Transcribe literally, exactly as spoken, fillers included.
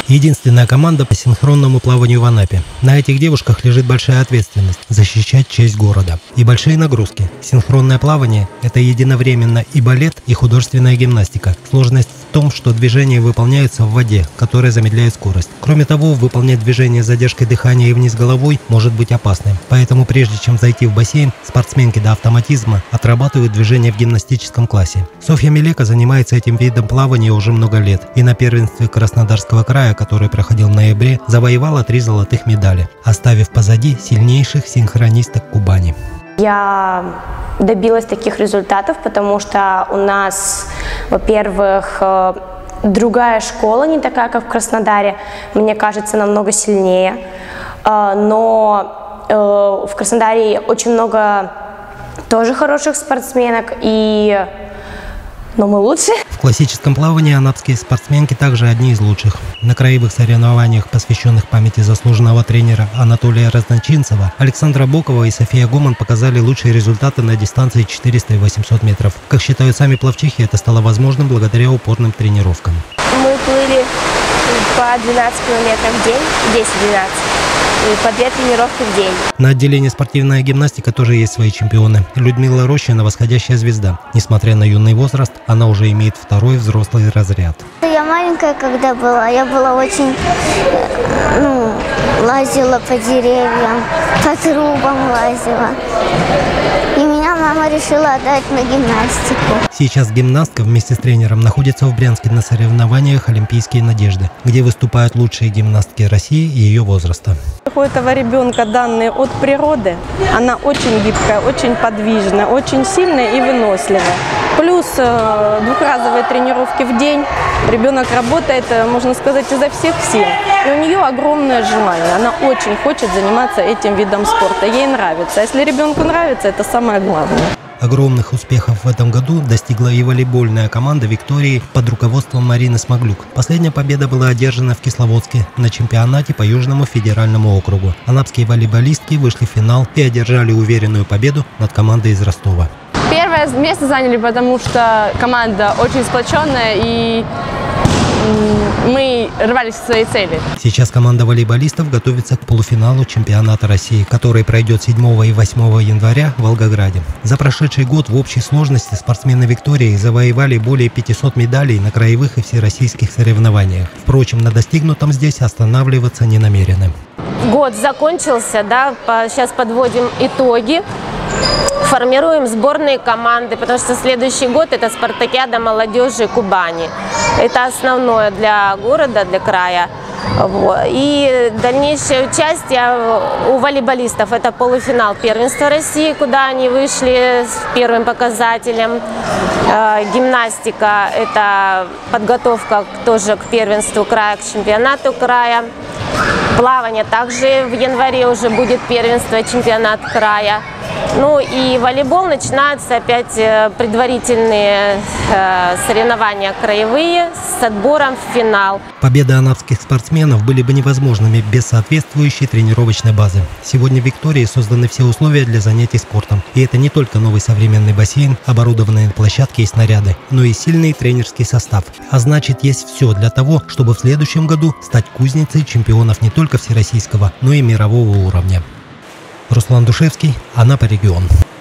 Единственная команда по синхронному плаванию в Анапе. На этих девушках лежит большая ответственность – защищать честь города. И большие нагрузки. Синхронное плавание – это единовременно и балет, и художественная гимнастика. Сложность в том, что движения выполняются в воде, которая замедляет скорость. Кроме того, выполнять движение с задержкой дыхания и вниз головой может быть опасным. Поэтому прежде чем зайти в бассейн, спортсменки до автоматизма отрабатывают движения в гимнастическом классе. Софья Мелека занимается этим видом плавания уже много лет. И на первенстве Краснодарского края, который проходил в ноябре, завоевала три золотых медали, оставив позади сильнейших синхронисток Кубани. Я добилась таких результатов, потому что у нас, во-первых, другая школа, не такая, как в Краснодаре, мне кажется, намного сильнее. Но в Краснодаре очень много тоже хороших спортсменок, и но мы лучше. В классическом плавании анапские спортсменки также одни из лучших. На краевых соревнованиях, посвященных памяти заслуженного тренера Анатолия Разночинцева, Александра Бокова и София Гоман показали лучшие результаты на дистанции четыреста и восемьсот метров. Как считают сами пловчихи, это стало возможным благодаря упорным тренировкам. Мы плыли по двенадцать километров в день, десять-двенадцать. И по две тренировки в день. На отделении спортивная гимнастика тоже есть свои чемпионы. Людмила Рощина – восходящая звезда. Несмотря на юный возраст, она уже имеет второй взрослый разряд. Я маленькая, когда была, я была очень, ну, лазила по деревьям, по трубам лазила. И меня мама решила отдать на гимнастику. Сейчас гимнастка вместе с тренером находится в Брянске на соревнованиях «Олимпийские надежды», где выступают лучшие гимнастки России и ее возраста. У этого ребенка данные от природы, она очень гибкая, очень подвижная, очень сильная и выносливая. Плюс э, двухразовые тренировки в день. Ребенок работает, можно сказать, изо всех сил. И у нее огромное желание. Она очень хочет заниматься этим видом спорта. Ей нравится. А если ребенку нравится, это самое главное. Огромных успехов в этом году достигла и волейбольная команда Виктории под руководством Марины Смоглюк. Последняя победа была одержана в Кисловодске на чемпионате по Южному федеральному округу. Анапские волейболистки вышли в финал и одержали уверенную победу над командой из Ростова. Первое место заняли, потому что команда очень сплоченная и мы рвались к своей цели. Сейчас команда волейболистов готовится к полуфиналу чемпионата России, который пройдет седьмого и восьмого января в Волгограде. За прошедший год в общей сложности спортсмены Виктории завоевали более пятисот медалей на краевых и всероссийских соревнованиях. Впрочем, на достигнутом здесь останавливаться не намерены. Год закончился, да, сейчас подводим итоги. Формируем сборные команды, потому что следующий год это спартакиада молодежи Кубани. Это основное для города, для края. И дальнейшее участие у волейболистов это полуфинал первенства России, куда они вышли с первым показателем. Гимнастика это подготовка тоже к первенству края, к чемпионату края. Плавание также в январе уже будет первенство, чемпионат края. Ну и волейбол, начинаются опять предварительные э, соревнования краевые с отбором в финал. Победы анапских спортсменов были бы невозможными без соответствующей тренировочной базы. Сегодня в Виктории созданы все условия для занятий спортом. И это не только новый современный бассейн, оборудованные площадки и снаряды, но и сильный тренерский состав. А значит, есть все для того, чтобы в следующем году стать кузницей чемпионов не только всероссийского, но и мирового уровня. Руслан Душевский, Анапа регион.